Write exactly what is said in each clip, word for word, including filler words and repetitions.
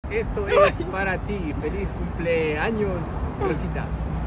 esto es para ti. Feliz cumpleaños, Rosita.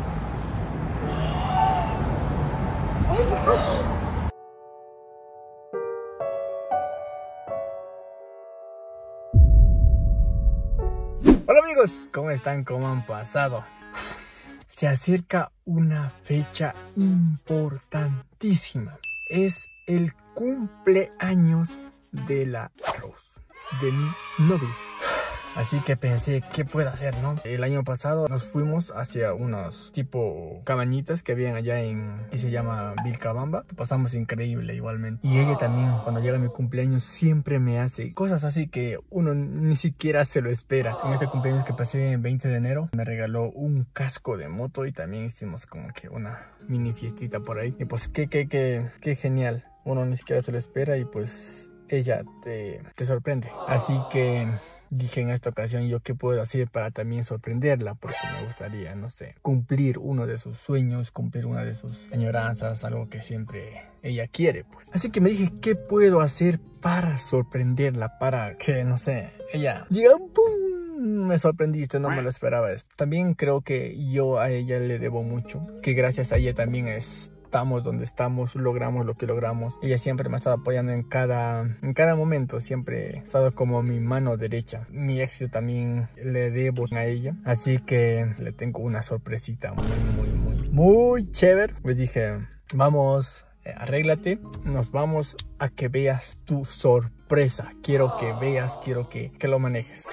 Hola amigos, ¿cómo están? ¿Cómo han pasado? Se acerca una fecha importantísima. Es el cumpleaños de la Rose, de mi novia. Así que pensé, ¿qué puedo hacer, no? El año pasado nos fuimos hacia unos tipo cabañitas que habían allá en, que se llama Vilcabamba. Pasamos increíble igualmente. Y ella también, cuando llega mi cumpleaños, siempre me hace cosas así que uno ni siquiera se lo espera. En este cumpleaños que pasé el veinte de enero, me regaló un casco de moto y también hicimos como que una mini fiestita por ahí. Y pues qué, qué, qué, qué genial. Uno ni siquiera se lo espera y pues ella te, te sorprende. Así que dije en esta ocasión, yo qué puedo hacer para también sorprenderla, porque me gustaría, no sé, cumplir uno de sus sueños, cumplir una de sus añoranzas, algo que siempre ella quiere, pues. Así que me dije, ¿qué puedo hacer para sorprenderla? Para que, no sé, ella diga, ¡pum! Me sorprendiste, no me lo esperaba esto. También creo que yo a ella le debo mucho, que gracias a ella también es... estamos donde estamos, logramos lo que logramos. Ella siempre me ha estado apoyando en cada, en cada momento, siempre ha estado como mi mano derecha. Mi éxito también le debo a ella, así que le tengo una sorpresita muy, muy, muy, muy chévere. Le dije, vamos, eh, arréglate, nos vamos a que veas tu sorpresa. Quiero que veas, quiero que, que lo manejes.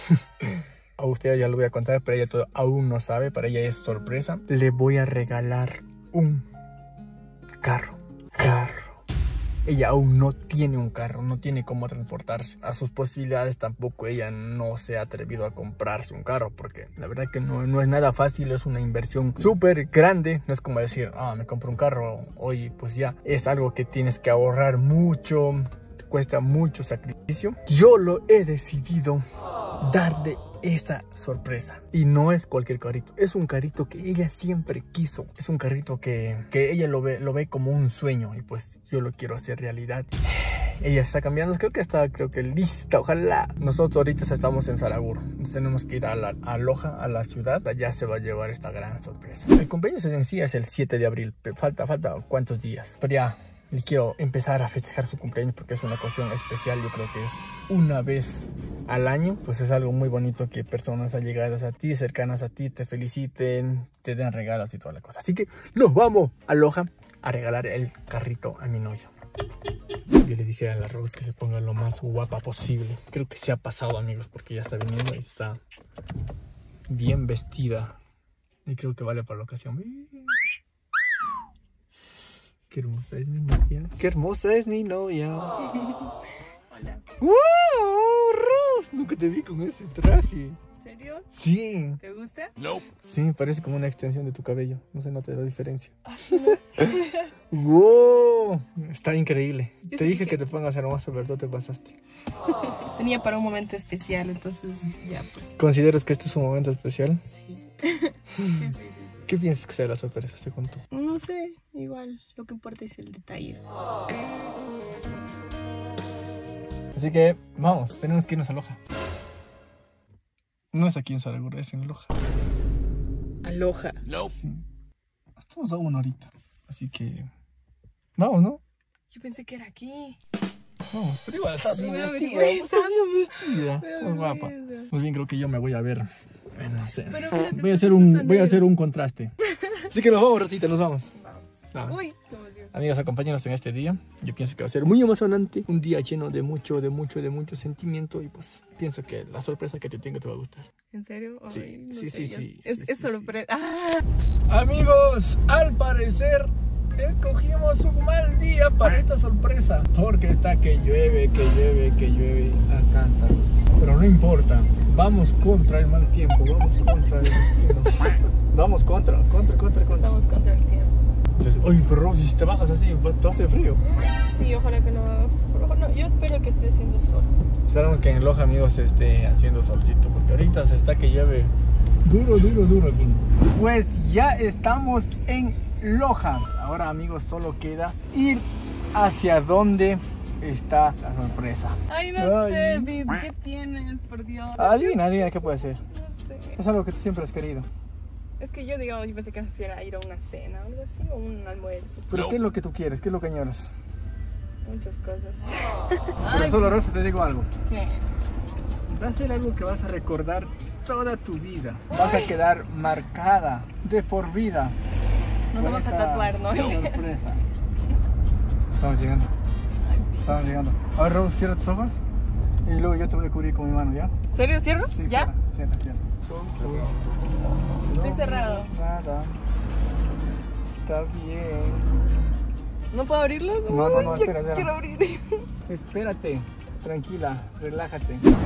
A usted ya lo voy a contar, pero ella todo, aún no sabe, para ella es sorpresa. Le voy a regalar un carro, carro. Ella aún no tiene un carro, no tiene cómo transportarse. A sus posibilidades tampoco ella no se ha atrevido a comprarse un carro, porque la verdad que no, no es nada fácil, es una inversión súper grande. No es como decir, ah, me compro un carro hoy, pues ya. Es algo que tienes que ahorrar mucho, te cuesta mucho sacrificio. Yo lo he decidido darle esa sorpresa. Y no es cualquier carrito, es un carrito que ella siempre quiso. Es un carrito que, que ella lo ve, lo ve como un sueño y pues yo lo quiero hacer realidad. Ella está cambiando, creo que está creo que lista, ojalá. Nosotros ahorita estamos en Saraguro, nos tenemos que ir a, la, a Loja, a la ciudad. Allá se va a llevar esta gran sorpresa. El cumpleaños en sí es el siete de abril, pero falta, falta cuántos días, pero ya le quiero empezar a festejar su cumpleaños porque es una ocasión especial. Yo creo que es una vez al año, pues es algo muy bonito que personas allegadas a ti, cercanas a ti, te feliciten, te den regalos y toda la cosa. Así que nos vamos a Loja a regalar el carrito a mi novio. Yo le dije a la Rose que se ponga lo más guapa posible. Creo que se ha pasado, amigos, porque ya está viniendo y está bien vestida. Y creo que vale para la ocasión. Qué hermosa es mi novia. Qué hermosa es mi novia. Hola. ¡Wow! Rose, nunca te vi con ese traje. ¿En serio? Sí. ¿Te gusta? No. Sí, parece como una extensión de tu cabello. No se nota la diferencia. Ah, no. ¡Wow! Está increíble. Yo Te sí dije dije que te pongas hermoso, pero tú te pasaste. Tenía para un momento especial, entonces ya pues. ¿Consideras que este es un momento especial? Sí. sí, sí, sí, sí. ¿Qué piensas que sea la sorpresa, según tú? No sé, igual. Lo que importa es el detalle. Así que, vamos, tenemos que irnos a Loja. No es aquí en Saraguro, es en Loja. Aloha. No. Sí. Estamos a una horita. Así que, vamos, ¿no? Yo pensé que era aquí. Vamos, pero igual estás bien Me da vestida. vergüenza. Estás bien vestida. Me da Estás guapa. vergüenza. Más bien creo que yo me voy a ver. eh, No sé. Pero mírate, Voy a es hacer que un, está voy a negro. hacer un contraste. Así que nos vamos, Rosita, nos vamos. Vamos. Vamos. Uy, qué emoción. Amigos, acompáñenos en este día. Yo pienso que va a ser muy emocionante. Un día lleno de mucho, de mucho, de mucho sentimiento. Y pues pienso que la sorpresa que te tengo te va a gustar. ¿En serio? Ay, Sí, no sí, sé, sí, ya. sí, Es, sí, es sí, sorpresa. ¡Ah! Amigos, al parecer escogimos un mal día para esta sorpresa. Porque está que llueve, que llueve, que llueve a cántaros. Pero no importa. Vamos contra el mal tiempo. Vamos contra el destino. Vamos contra, contra, contra, contra. Estamos contra el tiempo. Entonces, oye, pero Rosy, si te bajas así, te hace frío. Sí, ojalá que no haga frío. No, yo espero que esté haciendo sol. Esperamos que en Loja, amigos, esté haciendo solcito, porque ahorita se está que llueve duro, duro, duro aquí. Pues ya estamos en Loja. Ahora, amigos, solo queda ir hacia donde está la sorpresa. Ay, no Ay. sé, Vid, ¿qué tienes? Por Dios. Adivina, adivina, ¿qué puede ser? No sé. Es algo que tú siempre has querido. Es que yo, digamos, yo pensé que era ir a una cena o algo así, o un almuerzo. Pero ¿qué es lo que tú quieres? ¿Qué es lo que añoras? Muchas cosas. Pero Ay, solo, Rosa, te digo algo. ¿qué? Va a ser algo que vas a recordar toda tu vida. Vas a quedar marcada de por vida. Nos con vamos a esta tatuar, ¿no? Sorpresa. Estamos llegando. Estamos llegando. A ver, Rose, cierra tus ojos. Y luego yo te voy a cubrir con mi mano, ¿ya? ¿Serio? ¿Cierro? Sí, ¿Ya? cierra, cierra, cierra. Estoy No cerrado. digas nada. Está bien. ¿No puedo abrirlos? No, no, no, Uy, espera, yo espera. quiero abrir. Espérate. Tranquila, relájate. Estamos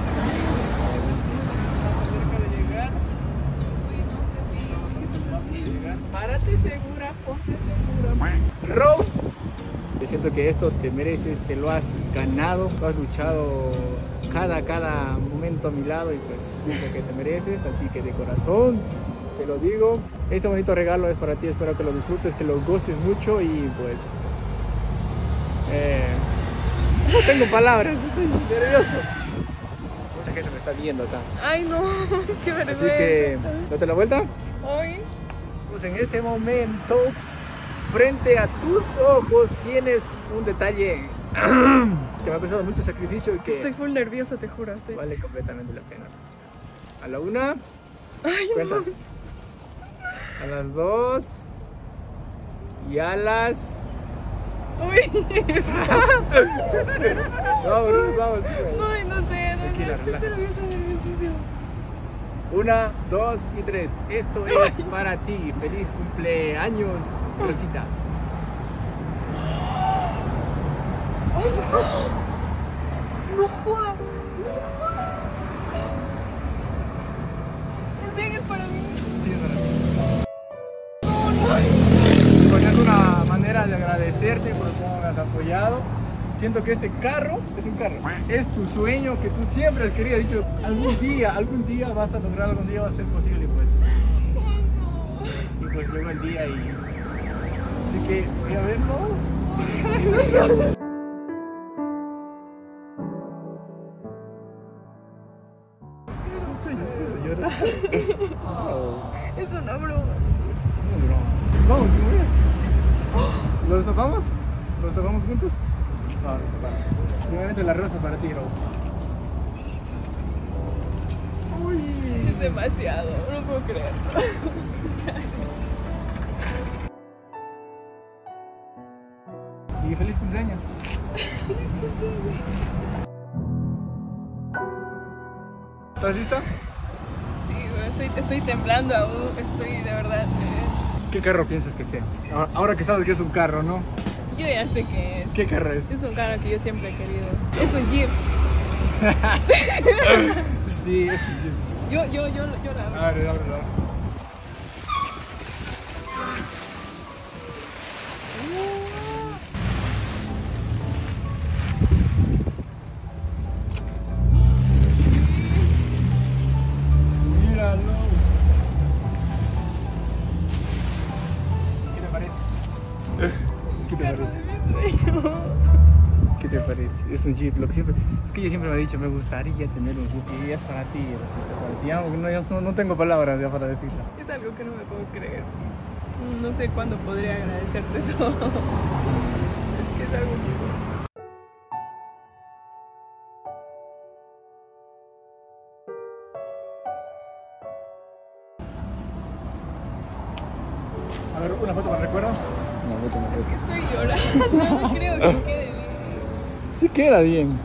cerca de llegar. Uy, no sé, Vid, ¿qué estás haciendo? Párate segura, ponte segura. Rose, yo siento que esto te mereces, te lo has ganado, tú has luchado cada, cada momento a mi lado y pues siento que te mereces, así que de corazón te lo digo. Este bonito regalo es para ti, espero que lo disfrutes, que lo gustes mucho y pues... Eh, no tengo palabras, estoy nervioso. Mucha gente me está viendo acá. Ay, no, qué Así vergüenza. que, date la vuelta. Ay, Pues en este momento, frente a tus ojos, tienes un detalle que me ha costado mucho sacrificio y que estoy full nerviosa, te juro. Estoy... vale completamente la pena. Rosita. A la una, Ay, cuenta. A las dos y a las... no. Uy. Vamos, Rose, vamos. Ay, no sé, no Tranquila, sé. Estoy relájate. nerviosa, nerviosísima. Una, dos y tres. Esto es para ti. Feliz cumpleaños, Rosita. No joda. ¿En serio es para mí? Sí, es para ti. Pues es una manera de agradecerte por cómo me has apoyado. Siento que este carro es un carro. Es tu sueño que tú siempre has querido. Has dicho, algún día, algún día vas a lograr, algún día va a ser posible. Y pues, y pues llegó el día y... Así que voy a verlo. Estoy dispuesto a llorar. Es una broma. Vamos, ¿cómo ves? ¿Los tapamos? ¿Los tapamos juntos? No, los tapamos. Primeramente las rosas para ti, Rose. Uy. Es demasiado, no puedo creer. Y feliz cumpleaños. ¿Estás lista? Sí, güey, estoy, estoy temblando aún, estoy de verdad. eh, ¿Qué carro piensas que sea? Ahora- Ahora que sabes que es un carro, ¿no? Yo ya sé qué es. ¿Qué carro es? Es un carro que yo siempre he querido. Es un Jeep. Sí, es un Jeep. Yo, yo, yo, yo la abro. Abre, ábrelo. Míralo. ¿Qué te parece? ¿Qué te Carro parece? de mi sueño. ¿Qué te parece? Es un Jeep, lo que siempre... Es que yo siempre me he dicho, me gustaría tener un Jeep. Y es para ti, Rosita, para ti. Ya, no, yo no, no tengo palabras ya para decirlo. Es algo que no me puedo creer. No sé cuándo podría agradecerte todo. Es que es algo que... A ver, una foto para recuerdo. Una foto, una Es foto. que estoy llorando. No creo que quede bien. Sí queda bien.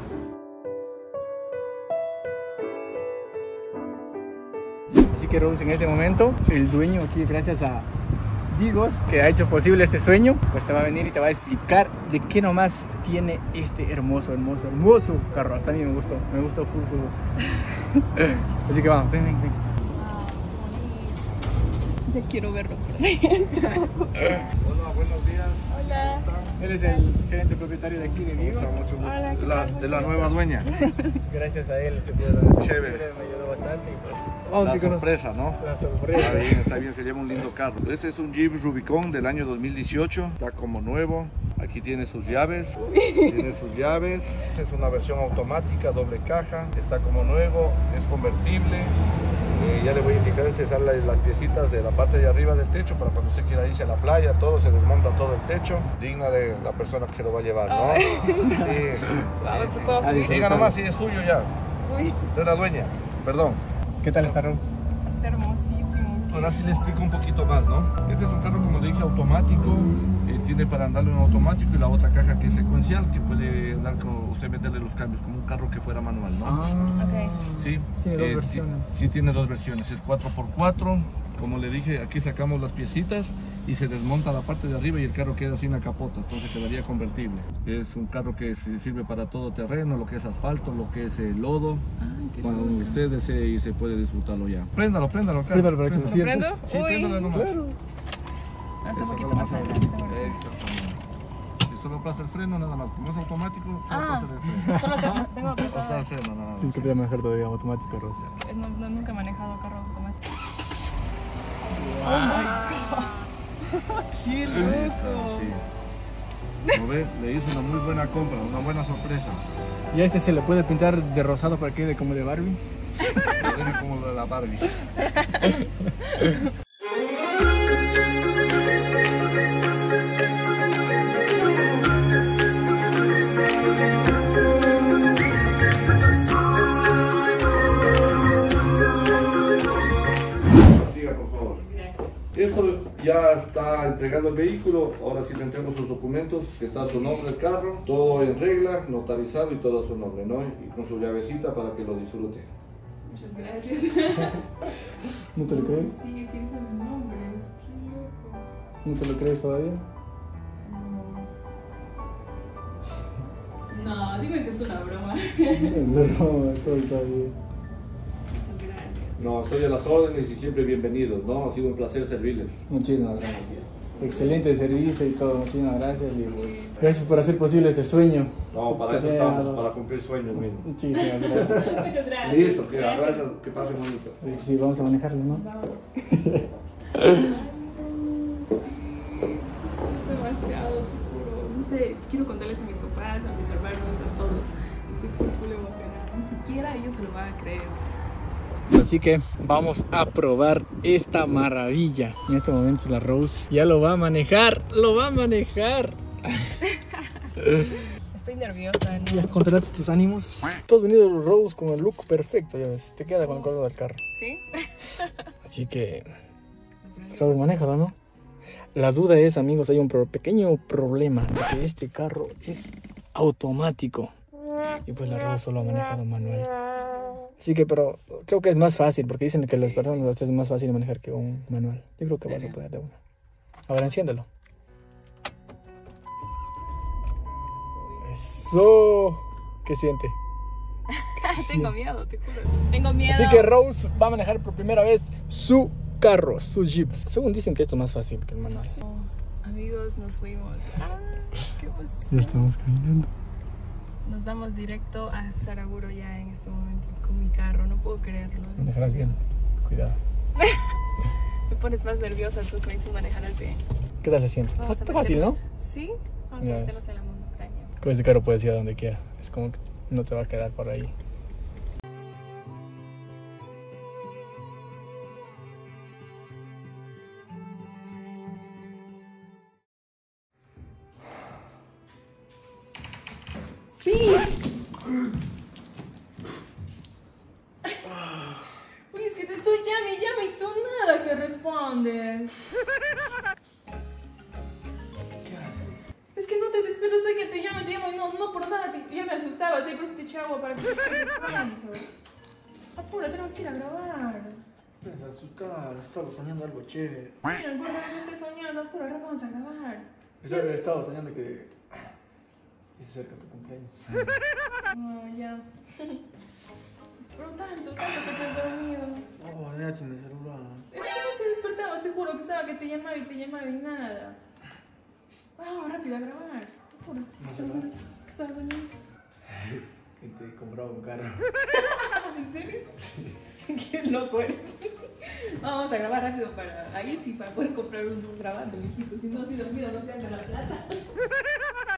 Así que Rose, en este momento, el dueño aquí, gracias a Digos, que ha hecho posible este sueño, pues te va a venir y te va a explicar de qué nomás tiene este hermoso, hermoso, hermoso carro. Hasta a mí me gustó, me gustó full, full. Así que vamos, ven, ven, ven. Ya quiero verlo por dentro. Hola, buenos días. Hola. Él es el gerente propietario de aquí de Digos. Mucho gusto. Hola, ¿qué De la, tal? de la nueva dueña. Gracias a él se puede dar esto Chévere. posible, me ayudó bastante. emocionante y pues vamos La que con sorpresa, ¿no? la Está sorpresa. bien, está bien, se lleva un lindo carro. Este es un Jeep Rubicon del año dos mil dieciocho, está como nuevo. Aquí tiene sus llaves, tiene sus llaves. Es una versión automática, doble caja, está como nuevo, es convertible. Eh, ya le voy a indicar, se salen las piecitas de la parte de arriba del techo para cuando usted quiera irse a la playa, todo se desmonta todo el techo, digna de la persona que se lo va a llevar, ¿no? Sí, sí, Vamos, sí. ¿puedo subir? Diga nomás si es suyo ya. Uy, Usted es la dueña, perdón. ¿Qué tal está Rose? está hermosísimo. Ahora sí le explico un poquito más, ¿no? Este es un carro, como le dije, automático. Eh, tiene para andarlo en automático y la otra caja que es secuencial, que puede dar con usted meterle los cambios, como un carro que fuera manual, ¿no? Ah, Ok. Sí. Tiene dos eh, versiones. Sí, sí tiene dos versiones. Es cuatro por cuatro. Como le dije, aquí sacamos las piecitas y se desmonta la parte de arriba y el carro queda sin la capota, entonces quedaría convertible. Es un carro que se sirve para todo terreno, lo que es asfalto, lo que es eh, lodo. Ay, qué Cuando lindo. usted desee y se puede disfrutarlo ya. Préndalo, préndalo, carro. Préndalo para que lo Préndalo. ¿Lo sientas. prendo? Sí, Uy, préndalo nomás. Claro. hace un Eso, poquito no lo más más adelante. Exactamente. Si solo aplasta el freno, nada más. Como es automático, solo Ah, aplasta el freno. solo tengo, tengo que Aplasta el pasar. freno, nada más. Tienes que poder manejar todavía automático, Rose. No, no, nunca he manejado carro automático. ¡Qué loco! Sí. Como ve, le hizo una muy buena compra, una buena sorpresa. Y a este se le puede pintar de rosado para que quede como de Barbie. Lo deja como lo de la Barbie. Siga, por favor. Gracias. Eso ya está entregando el vehículo, ahora sí le entrego sus documentos, está su nombre el carro, todo en regla, notarizado y todo a su nombre, ¿no? Y con su llavecita para que lo disfrute. Muchas gracias. ¿No te lo crees? Sí, aquí dicen los nombres. Qué loco. ¿No te lo crees todavía? No. No, dime que es una broma. No, todo está bien. Muchas gracias. No, estoy a las órdenes y siempre bienvenidos, ¿no? Ha sido un placer servirles. Muchísimas gracias. Gracias. Excelente servicio y todo, muchísimas gracias y pues gracias por hacer posible este sueño. No, para eso estamos, para cumplir sueños mismo. Muchísimas gracias. Muchas gracias. Listo, que Gracias. gracias, que pase bonito. Sí, sí, vamos a manejarlo, ¿no? Vamos. Es demasiado, te juro. No sé, quiero contarles a mis papás, a mis hermanos, a todos. Estoy full, full emocionada. Ni siquiera ellos se lo van a creer. Así que vamos a probar esta maravilla. En este momento la Rose ya lo va a manejar, lo va a manejar. Estoy nerviosa, ¿no? Ya controlaste tus ánimos. Tú has venido Rose con el look perfecto, ya ves. Te queda con el color del carro. ¿Sí? Así que Rose, manéjalo, ¿no? La duda es, amigos, hay un pro- pequeño problema de que este carro es automático y pues la Rose solo ha manejado manual. Así que, pero creo que es más fácil porque dicen que las personas hasta es más fácil manejar que un manual. Yo creo que vas a poder de una. Ahora enciéndelo. Eso. ¿Qué siente? ¿Qué se Tengo siente? miedo, te juro. Tengo miedo. Así que Rose va a manejar por primera vez su carro, su Jeep. Según dicen que esto es más fácil que el manual. Oh, amigos, nos fuimos. Ah, qué Ya emoción. estamos caminando. Nos vamos directo a Saraguro ya en este momento con mi carro. No puedo creerlo. en Manejarás serio. bien. Cuidado. Me pones más nerviosa tú que me dices manejarás bien. ¿Qué tal se siente? Vamos a Está fácil, ¿no? meternos- Sí, vamos Ya a ves. meternos en la montaña. Con este carro puedes ir a donde quiera. Es como que no te va a quedar por ahí. Uy, es que te estoy llame y llame y tú nada que respondes. ¿Qué haces? Es que no te despierto, estoy que te llamo, te llamo y no, no por nada, te, ya me asustabas, ahí por eso te eché agua para que te despiertes pronto. Apura, tenemos que ir a grabar. Pues asustar, estaba soñando algo chévere. Mira, por favor, no estés soñando, apura, ahora vamos a grabar. Estaba soñando que y se acerca tu cumpleaños. Ah, ya. Pero tanto, tanto que te has dormido. Oh, ya sin el celular. Es que no te despertabas, te juro que estaba que te llamaba y te llamaba y nada. Vamos, rápido a grabar. Apura, ¿qué estabas soñando? ¿Qué estabas soñando? y te compraba un carro. ¿En serio? Qué loco eres. Vamos a grabar rápido para ahí sí, para poder comprar un grabando, mis chicos. Si no, si dormido no se haga la plata.